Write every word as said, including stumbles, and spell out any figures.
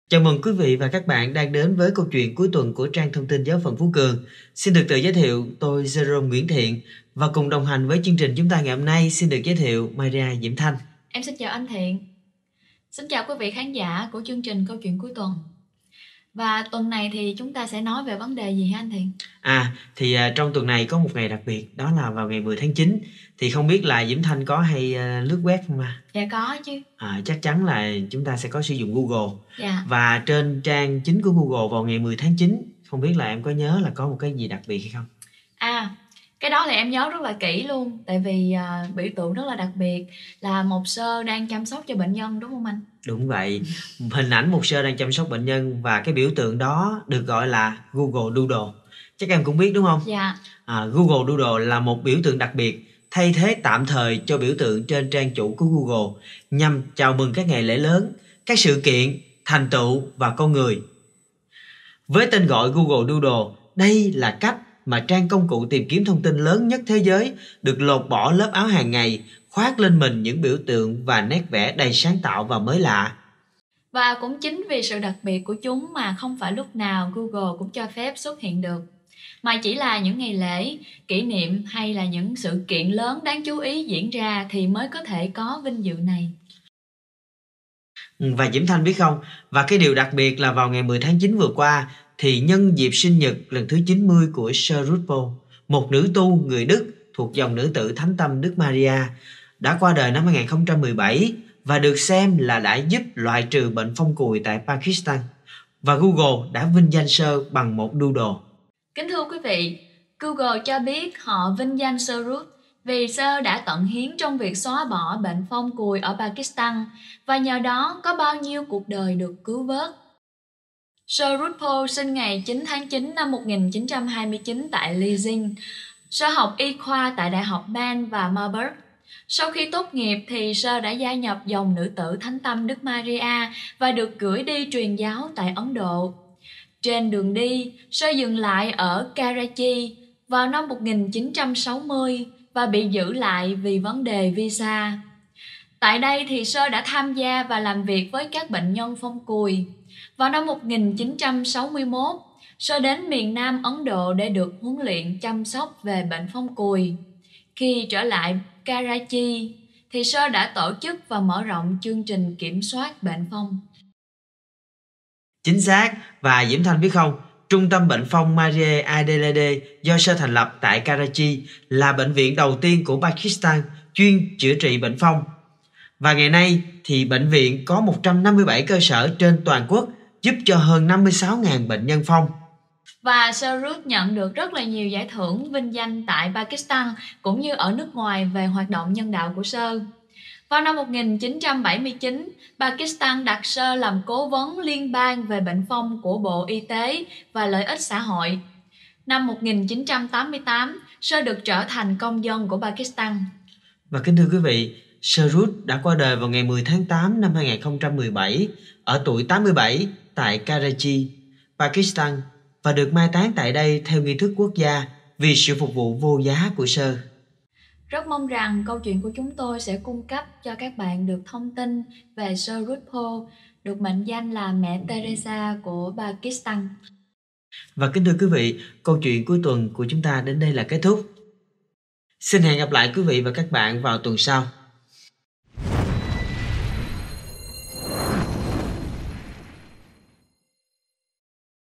Chào mừng quý vị và các bạn đang đến với câu chuyện cuối tuần của trang thông tin giáo phận Phú Cường. Xin được tự giới thiệu, tôi Jerome Nguyễn Thiện và cùng đồng hành với chương trình chúng ta ngày hôm nay xin được giới thiệu Maria Diễm Thanh. Em xin chào anh Thiện. Xin chào quý vị khán giả của chương trình câu chuyện cuối tuần. Và tuần này thì chúng ta sẽ nói về vấn đề gì hả anh Thiện? À, thì uh, trong tuần này có một ngày đặc biệt, đó là vào ngày mười tháng chín. Thì không biết là Diễm Thanh có hay uh, lướt web không ạ? Dạ có chứ. À, chắc chắn là chúng ta sẽ có sử dụng Google. Dạ. Và trên trang chính của Google vào ngày mười tháng chín, không biết là em có nhớ là có một cái gì đặc biệt hay không? À, cái đó thì em nhớ rất là kỹ luôn. Tại vì uh, biểu tượng rất là đặc biệt là một sơ đang chăm sóc cho bệnh nhân, đúng không anh? Đúng vậy, hình ảnh một sơ đang chăm sóc bệnh nhân và cái biểu tượng đó được gọi là Google Doodle. Chắc em cũng biết đúng không? Dạ. À, Google Doodle là một biểu tượng đặc biệt thay thế tạm thời cho biểu tượng trên trang chủ của Google nhằm chào mừng các ngày lễ lớn, các sự kiện, thành tựu và con người. Với tên gọi Google Doodle, đây là cách mà trang công cụ tìm kiếm thông tin lớn nhất thế giới được lột bỏ lớp áo hàng ngày, khoác lên mình những biểu tượng và nét vẽ đầy sáng tạo và mới lạ. Và cũng chính vì sự đặc biệt của chúng mà không phải lúc nào Google cũng cho phép xuất hiện được, mà chỉ là những ngày lễ, kỷ niệm hay là những sự kiện lớn đáng chú ý diễn ra thì mới có thể có vinh dự này. Và Diễm Thanh biết không, và cái điều đặc biệt là vào ngày mười tháng chín vừa qua thì nhân dịp sinh nhật lần thứ chín mươi của Sơ Ruth Pohl, một nữ tu người Đức thuộc dòng nữ tử Thánh Tâm Đức Maria, đã qua đời năm hai nghìn không trăm mười bảy và được xem là đã giúp loại trừ bệnh phong cùi tại Pakistan. Và Google đã vinh danh Sơ bằng một doodle. Kính thưa quý vị, Google cho biết họ vinh danh Sơ Ruth vì Sơ đã tận hiến trong việc xóa bỏ bệnh phong cùi ở Pakistan và nhờ đó có bao nhiêu cuộc đời được cứu vớt. Sơ Ruth Pohl sinh ngày chín tháng chín năm một nghìn chín trăm hai mươi chín tại Leipzig. Sơ học y khoa tại Đại học Bern và Marburg. Sau khi tốt nghiệp thì Sơ đã gia nhập dòng nữ tử Thánh Tâm Đức Maria và được gửi đi truyền giáo tại Ấn Độ. Trên đường đi, Sơ dừng lại ở Karachi vào năm một nghìn chín trăm sáu mươi và bị giữ lại vì vấn đề visa. Tại đây thì Sơ đã tham gia và làm việc với các bệnh nhân phong cùi. Vào năm một nghìn chín trăm sáu mươi mốt, Sơ đến miền Nam Ấn Độ để được huấn luyện chăm sóc về bệnh phong cùi. Khi trở lại Karachi, thì Sơ đã tổ chức và mở rộng chương trình kiểm soát bệnh phong. Chính xác, và Diễm Thanh biết không, Trung tâm Bệnh phong Marie Adelaide do Sơ thành lập tại Karachi là bệnh viện đầu tiên của Pakistan chuyên chữa trị bệnh phong. Và ngày nay thì bệnh viện có một trăm năm mươi bảy cơ sở trên toàn quốc giúp cho hơn năm mươi sáu nghìn bệnh nhân phong. Và Sơ Ruth nhận được rất là nhiều giải thưởng vinh danh tại Pakistan cũng như ở nước ngoài về hoạt động nhân đạo của Sơ. Vào năm một nghìn chín trăm bảy mươi chín, Pakistan đặt Sơ làm cố vấn liên bang về bệnh phong của Bộ Y tế và Lợi ích xã hội. Năm một nghìn chín trăm tám mươi tám, Sơ được trở thành công dân của Pakistan. Và kính thưa quý vị, Sơ Ruth đã qua đời vào ngày mười tháng tám năm hai nghìn không trăm mười bảy ở tuổi tám mươi bảy tại Karachi, Pakistan và được mai táng tại đây theo nghi thức quốc gia vì sự phục vụ vô giá của Sơ. Rất mong rằng câu chuyện của chúng tôi sẽ cung cấp cho các bạn được thông tin về Sơ Ruth Pohl, được mệnh danh là Mẹ Teresa của Pakistan. Và kính thưa quý vị, câu chuyện cuối tuần của chúng ta đến đây là kết thúc. Xin hẹn gặp lại quý vị và các bạn vào tuần sau.